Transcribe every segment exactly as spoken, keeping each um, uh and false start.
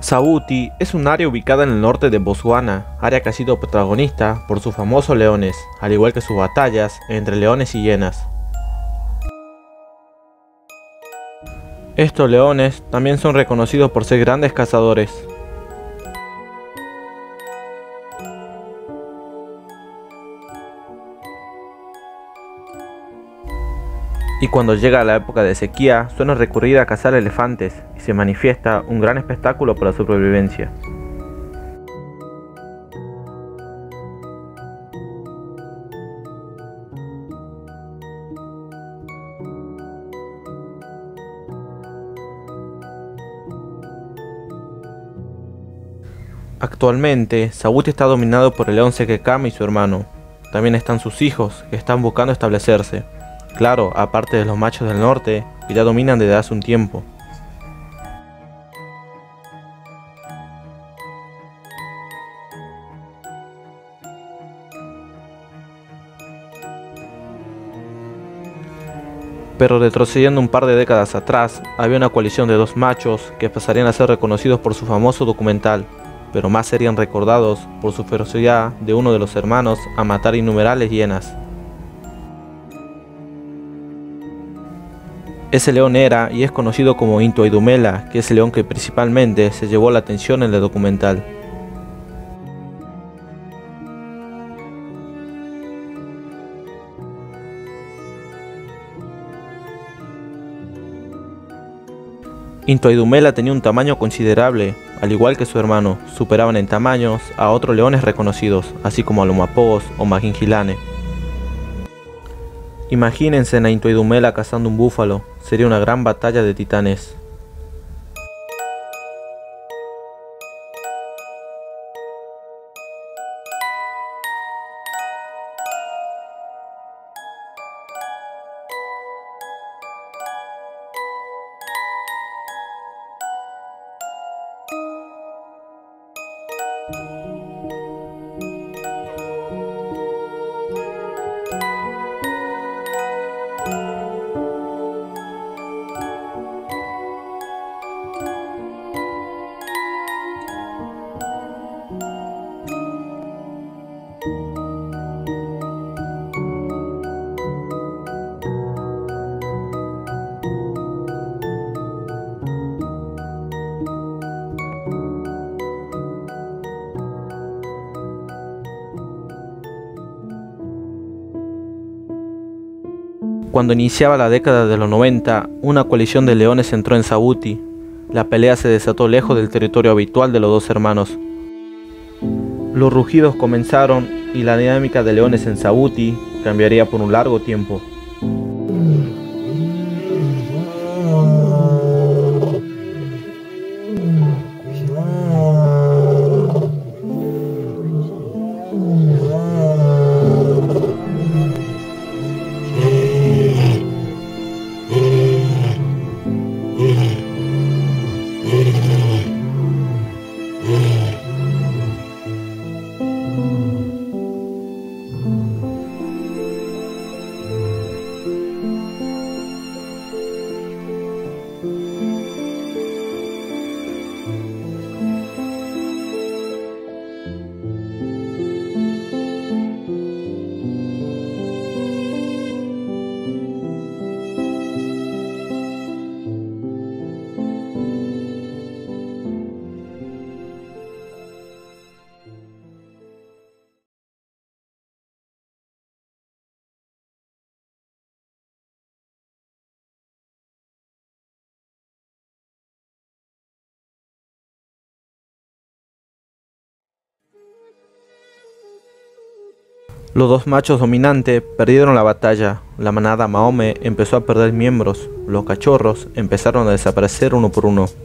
Savuti es un área ubicada en el norte de Botswana, área que ha sido protagonista por sus famosos leones, al igual que sus batallas entre leones y hienas. Estos leones también son reconocidos por ser grandes cazadores. Y cuando llega la época de sequía, suelen recurrir a cazar elefantes y se manifiesta un gran espectáculo por la supervivencia. Actualmente, Savuti está dominado por el león Sekekama y su hermano. También están sus hijos, que están buscando establecerse. Claro, aparte de los machos del norte, que ya dominan desde hace un tiempo. Pero retrocediendo un par de décadas atrás, había una coalición de dos machos que pasarían a ser reconocidos por su famoso documental, pero más serían recordados por su ferocidad de uno de los hermanos a matar innumerables hienas. Ese león era y es conocido como Intoidumela, que es el león que principalmente se llevó la atención en el documental. Intoidumela tenía un tamaño considerable, al igual que su hermano, superaban en tamaños a otros leones reconocidos, así como a Lumapos o Magingilane. Imagínense a Intoidumela cazando un búfalo, sería una gran batalla de titanes. Cuando iniciaba la década de los noventa, una coalición de leones entró en Savuti. La pelea se desató lejos del territorio habitual de los dos hermanos. Los rugidos comenzaron y la dinámica de leones en Savuti cambiaría por un largo tiempo. Los dos machos dominantes perdieron la batalla, la manada Mahome empezó a perder miembros, los cachorros empezaron a desaparecer uno por uno.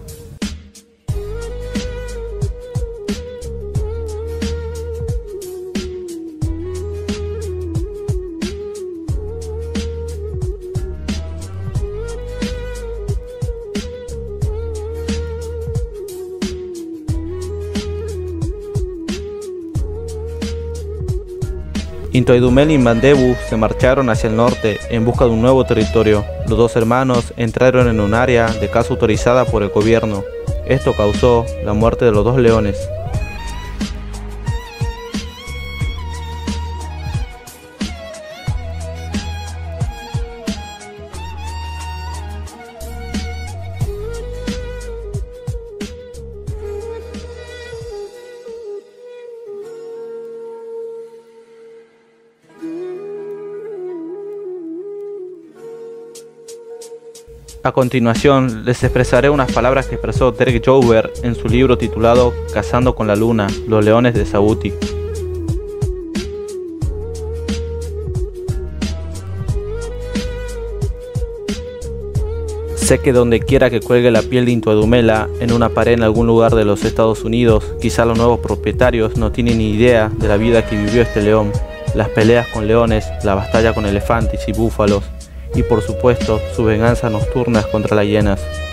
Intoidumela y Mandebu se marcharon hacia el norte en busca de un nuevo territorio. Los dos hermanos entraron en un área de caza autorizada por el gobierno. Esto causó la muerte de los dos leones. A continuación, les expresaré unas palabras que expresó Derek Jover en su libro titulado Cazando con la Luna, los leones de Sabuti. Sé que donde quiera que cuelgue la piel de Intuadumela en una pared en algún lugar de los Estados Unidos, quizá los nuevos propietarios no tienen ni idea de la vida que vivió este león, las peleas con leones, la batalla con elefantes y búfalos, y por supuesto sus venganzas nocturnas contra las hienas.